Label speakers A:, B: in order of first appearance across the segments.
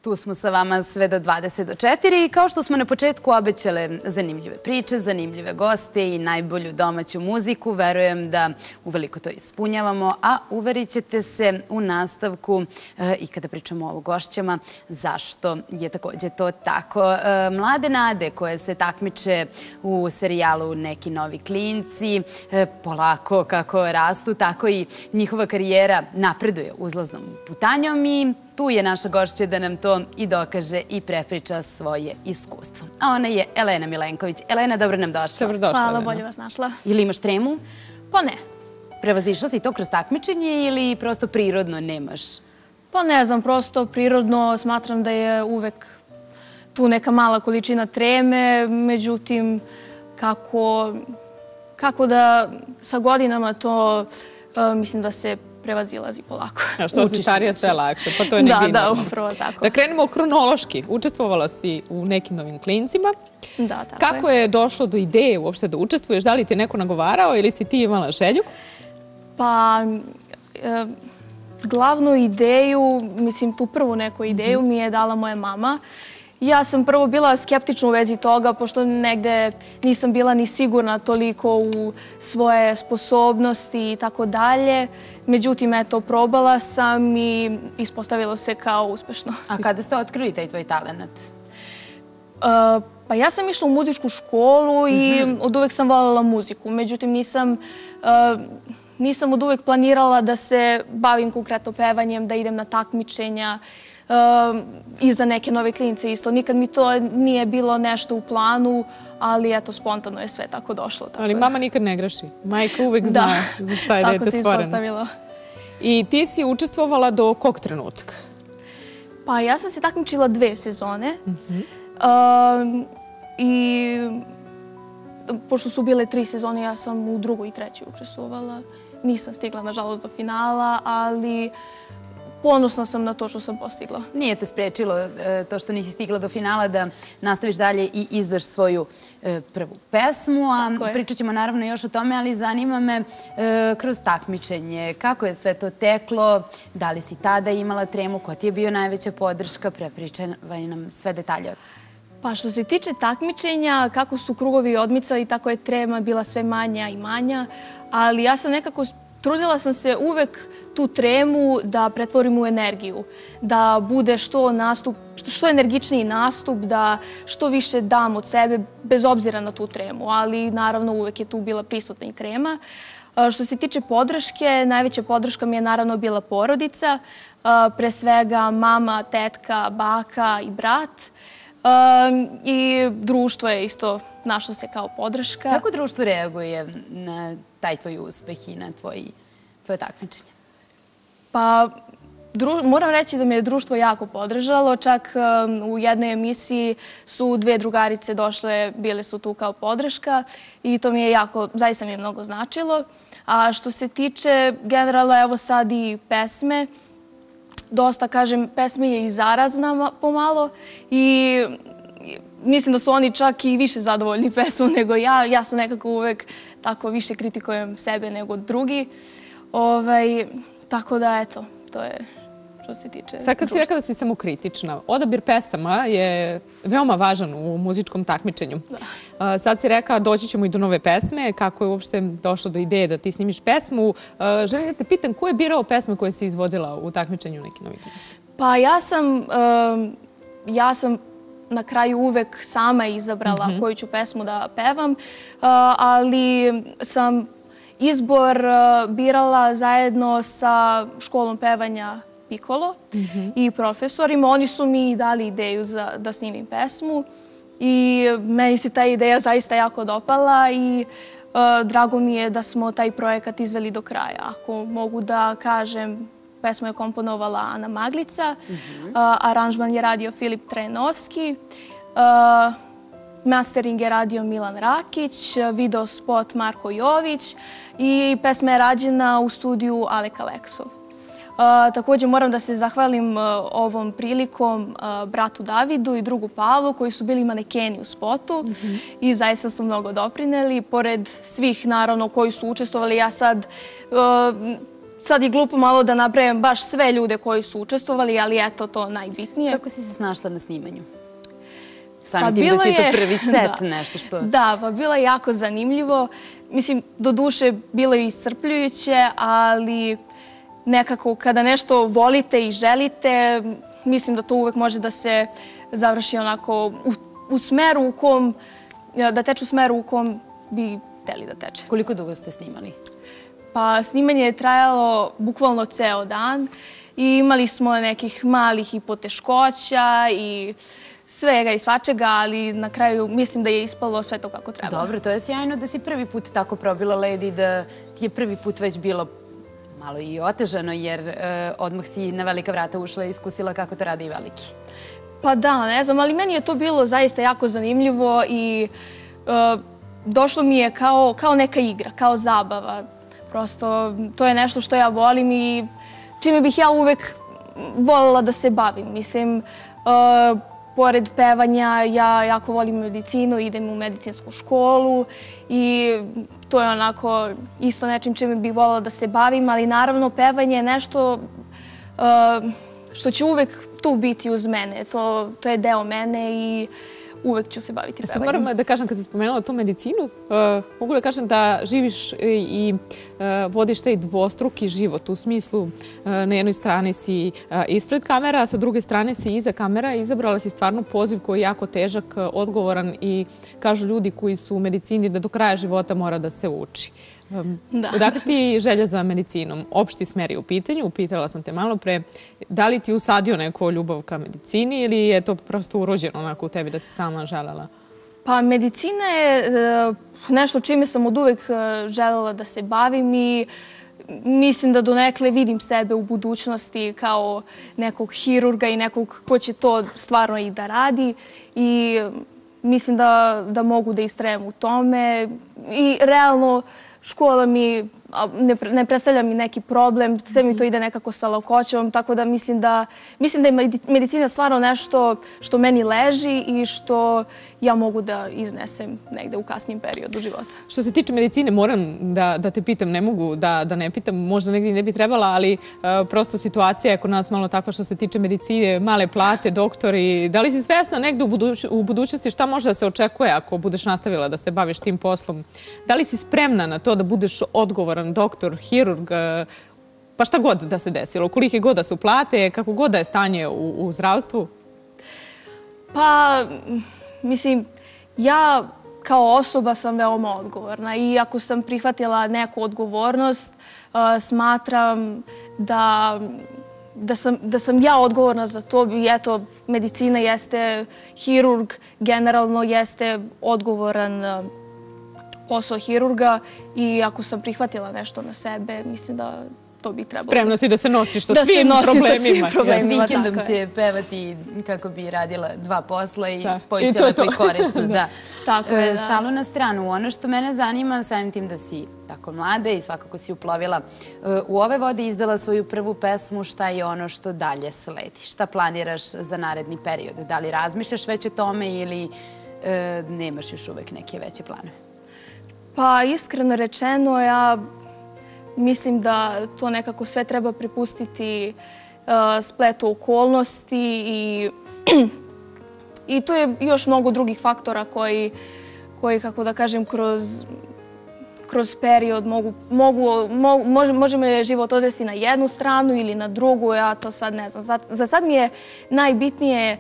A: Tu smo sa vama sve do 20 do 4 i kao što smo na početku obećale zanimljive priče, zanimljive goste i najbolju domaću muziku, verujem da uveliko to ispunjavamo, a uverit ćete se u nastavku i kada pričamo o gošćama zašto je takođe to tako. Mlade nade koje se takmiče u serijalu Neki novi klinci, polako kako rastu, tako i njihova karijera napreduje uzlaznom putanjom i tu je naša gošća da nam to i dokaže i prepriča svoje iskustvo. A ona je Elena Milenković. Elena, dobro nam došla.
B: Dobrodošla,
C: Hvala,
B: Elena.
C: bolje vas našla.
A: Ili imaš tremu?
C: Pa ne.
A: Prevazišla si to kroz takmičenje ili prosto prirodno nemaš?
C: Pa ne znam, prosto prirodno smatram da je uvek tu neka mala količina treme, međutim, kako da sa godinama to mislim da se prevazilazi polako.
B: A što si starija, sve je lakše, pa to je negdje
C: Da,
B: normalno.
C: upravo tako.
B: Da krenemo hronološki. Učestvovala si u Nekim novim klincima.
C: Da, tako
B: Kako je došlo do ideje uopšte da učestvuješ? Da li ti je neko nagovarao ili si ti imala želju?
C: Pa, glavnu ideju, mislim tu prvu neku ideju mi je dala moja mama. Ja sam prvo bila skeptična u vezi toga, pošto negde nisam bila ni sigurna toliko u svoje sposobnosti i tako dalje. Međutim, eto, probala sam i ispostavilo se kao uspešno.
A: A kada ste otkrili taj tvoj talenat?
C: Pa ja sam išla u muzičku školu i od uvek sam voljela muziku. Međutim, nisam od uvek planirala da se bavim konkretno pevanjem, da idem na takmičenja i za Neke nove klince isto. Nikad mi to nije bilo nešto u planu, ali eto, spontano je sve tako došlo.
B: Ali mama nikad ne greši. Majka uvek zna za šta je dete
C: tako se
B: stvoreno.
C: ispostavilo.
B: I ti si učestvovala do kog trenutka?
C: Pa ja sam se takmičila 2 sezone. I pošto su bile 3 sezone, ja sam u 2. i 3. učestvovala. Nisam stigla, nažalost, do finala, ali ponosna sam na to što sam postigla.
A: Nije te sprečilo to što nisi stigla do finala da nastaviš dalje i izdaš svoju prvu pesmu, a pričat ćemo naravno još o tome, ali zanima me kroz takmičenje. Kako je sve to teklo? Da li si tada imala tremu? Ko ti je bio najveća podrška? Prepričavaj nam sve detalje od toga.
C: Pa što se tiče takmičenja, kako su krugovi odmicali, tako je trema bila sve manja i manja, ali ja sam nekako trudila sam se uvek tu tremu da pretvorim u energiju, da bude što energičniji nastup, da što više dam od sebe bez obzira na tu tremu, ali naravno uvek je tu bila prisutna i trema. Što se tiče podrške, najveća podrška mi je naravno bila porodica, pre svega mama, tetka, baka i brat. I društvo je isto našlo se kao podrška.
A: Kako društvo reaguje na taj tvoj uspeh i na tvoje takmičenje?
C: Pa, moram reći da me je društvo jako podržalo. Čak u jednoj emisiji su 2 drugarice došle, bile su tu kao podrška i to mi je zaista mi je mnogo značilo. A što se tiče generalno, evo sad i pesme, dosta, kažem, pesme je i zarazna pomalo i mislim da su oni čak i više zadovoljni pesmom nego ja. Ja sam nekako uvek tako više kritikujem sebe nego drugi. Tako da, eto, to je što se tiče
B: Sad kad si rekla da si samokritična, odabir pesama je veoma važan u muzičkom takmičenju. Sad si rekla doći ćemo i do nove pesme. Kako je uopšte došlo do ideje da ti snimiš pesmu? Želim da te pitam, ko je birao pesme koje si izvodila u takmičenju Neki novi klinci?
C: Pa ja sam na kraju uvek sama izabrala koju ću pesmu da pevam, ali sam izbor birala zajedno sa školom pevanja Piccolo i profesorima. Oni su mi dali ideju da snimim pesmu i meni se ta ideja zaista jako dopala i drago mi je da smo taj projekat izveli do kraja. Ako mogu da kažem, pesmu je komponovala Ana Maglica, aranžman je radio Filip Trenovski, mastering je radio Milan Rakić, video spot Marko Jović i pesma je rađena u studiju Alek Aleksov. Također moram da se zahvalim ovom prilikom bratu Davidu i drugu Pavlu koji su bili manekeni u spotu i zaista su mnogo doprineli. Pored svih naravno koji su učestvovali, ja sad sad je glupo malo da nabrajam baš sve ljude koji su učestvovali, ali eto, to najbitnije.
A: Kako si se snašla na snimanju? Samim tim da ti je to prvi set, nešto što...
C: Da, pa bilo je jako zanimljivo. Mislim, do duše bilo je iscrpljujuće, ali nekako kada nešto volite i želite, mislim da to uvek može da se završi onako u smeru u kom, da teče u smeru u kom bi hteli da teče.
A: Koliko dugo ste snimali?
C: Pa snimanje je trajalo bukvalno ceo dan i imali smo nekih malih i poteškoća i svega i svačega, ali na kraju mislim da je ispalo sve to kako treba.
A: Dobro, to je sjajno da si prvi put tako probila led i da ti je prvi put već bilo malo i otežano, jer odmah si na velika vrata ušla i iskusila kako to radi i veliki.
C: Pa da, ne znam, ali meni je to bilo zaista jako zanimljivo i došlo mi je kao neka igra, kao zabava. Prosto to je nešto što ja volim i čime bih ja uvek voljela da se bavim. Mislim, pored pevanja, ja jako volim medicinu, idem u medicinsku školu i to je onako isto nečim čime bih voljela da se bavim, ali naravno pevanje je nešto što će uvek tu biti uz mene. To je deo mene i uvek ću se baviti pevanjem.
B: Sad moram da kažem, kad si spomenula tu medicinu, mogu da kažem da živiš i vodiš taj dvostruki život. U smislu, na jednoj strani si ispred kamera, a sa druge strane si iza kamera. Izabrala si stvarno poziv koji je jako težak, odgovoran i kažu ljudi koji su u medicini da do kraja života mora da se uči. Odakle ti želja za medicinom? Opšti smer je u pitanju, upitala sam te malo pre. Da li ti usadio neko ljubav ka medicini ili je to prosto urođeno onako u tebi da si sama želela?
C: Pa medicina je nešto čime sam od uvek želela da se bavim i mislim da donekle vidim sebe u budućnosti kao nekog hirurga i nekog ko će to stvarno i da radi i mislim da mogu da istrajem u tome i realno škola mi ne predstavlja mi neki problem, sve mi to ide nekako sa lakoćom, tako da mislim da je medicina stvarno nešto što meni leži i što ja mogu da iznesem negde u kasnijem periodu života.
B: Što se tiče medicine, moram da te pitam, ne mogu da ne pitam, možda negdje ne bi trebala, ali prosto situacija je kod nas malo takva što se tiče medicine, male plate, doktori. Da li si svesna negdje u budućnosti šta može da se očekuje ako budeš nastavila da se baviš tim poslom? Da li si spremna na to da budeš odgovoran doktor, hirurg, pa šta god da se desilo? Kolike god da su plate, kako god da je stanje u zdravstvu?
C: Pa, mislim, ja kao osoba sam veoma odgovorna i ako sam prihvatila neku odgovornost, smatram da sam ja odgovorna za to. I eto, medicina jeste hirurg, generalno jeste odgovoran posao hirurga i ako sam prihvatila nešto na sebe, mislim da to bi trebalo.
B: Spremno si da se nosiš sa svim problemima.
A: Vikendom će pevati kako bi radila dva posla i spojit će lepo i korisno.
C: Tako je, da.
A: Šalu na stranu. Ono što mene zanima, samim tim da si tako mlada i svakako si uplovila u ove vode, izdala svoju prvu pesmu, šta je ono što dalje sledi? Šta planiraš za naredni period? Da li razmišljaš već o tome ili nemaš još uvek neke veće planove?
C: Pa iskreno rečeno, ja mislim da to nekako sve treba prepustiti spletu okolnosti i tu je još mnogo drugih faktora koji kako da kažem, kroz period može me život odvesti na jednu stranu ili na drugu, ja to sad ne znam. Za sad mi je najbitnije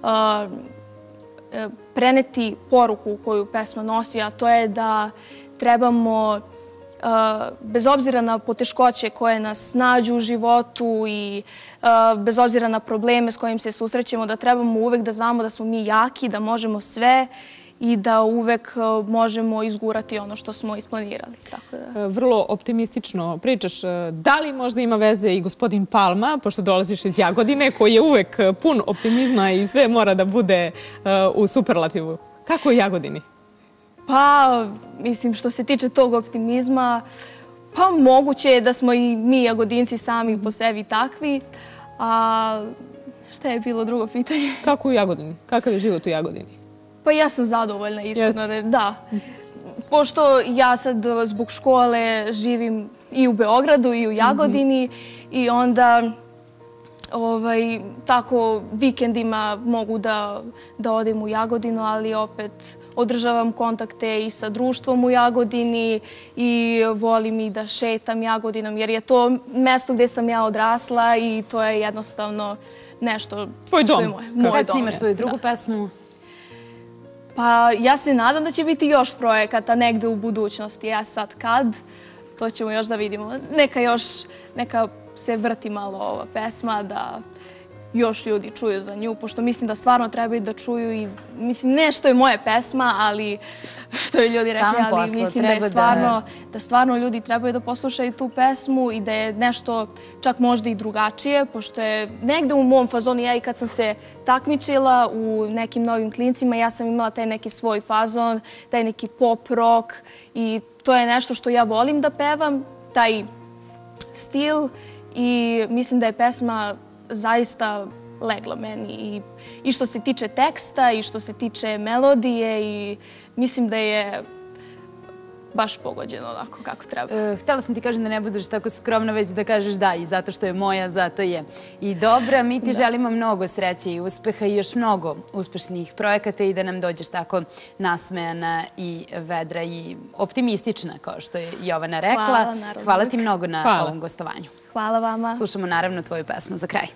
C: preneti poruku koju pesma nosi, a to je da trebamo, bez obzira na poteškoće koje nas nađu u životu i bez obzira na probleme s kojim se susrećemo, da trebamo uvek da znamo da smo mi jaki, da možemo sve i da uvek možemo izgurati ono što smo isplanirali.
B: Vrlo optimistično pričaš. Da li možda ima veze i gospodin Palma, pošto dolaziš iz Jagodine, koji je uvek pun optimizma i sve mora da bude u superlativu? Kako je u Jagodini?
C: Pa, mislim, što se tiče tog optimizma, pa moguće je da smo i mi Jagodinci sami po sebi takvi. A šta je bilo drugo pitanje?
B: Kako u Jagodini? Kakav je život u Jagodini?
C: Pa ja sam zadovoljna, iskreno. Da. Pošto ja sad zbog škole živim i u Beogradu i u Jagodini i onda tako vikendima mogu da odem u Jagodinu, ali opet održavam kontakte i sa društvom u Jagodini i volim i da šetam Jagodinom, jer je to mesto gde sam ja odrasla i to je jednostavno nešto
B: Tvoj dom.
C: što je moj dom.
A: Kad snimaš svoju drugu pesmu?
C: Pa ja se nadam da će biti još projekata negde u budućnosti. Ja sad kad, to ćemo još da vidimo. Neka se vrti malo ova pesma, da još ljudi čuju za nju, pošto mislim da stvarno trebaju da čuju i mislim ne što je moja pesma, ali što je ljudi rekli, ali mislim da stvarno ljudi trebaju da poslušaju tu pesmu i da je nešto čak možda i drugačije, pošto je negde u mom fazonu, ja i kad sam se takmičila u nekim novim klincima, ja sam imala taj neki svoj fazon, taj neki pop rock i to je nešto što ja volim da pevam, taj stil i mislim da je pesma zaista legla meni i što se tiče teksta i što se tiče melodije i mislim da je baš pogođeno onako kako treba.
A: Htjela sam ti kažem da ne budeš tako skromna, već da kažeš da i zato što je moja, zato je i dobra. Mi ti želimo mnogo sreće i uspeha i još mnogo uspešnih projekata i da nam dođeš tako nasmejana i vedra i optimistična, kao što je Jovana rekla. Hvala ti mnogo na ovom gostovanju.
C: Hvala vama.
A: Slušamo naravno tvoju pesmu za kraj.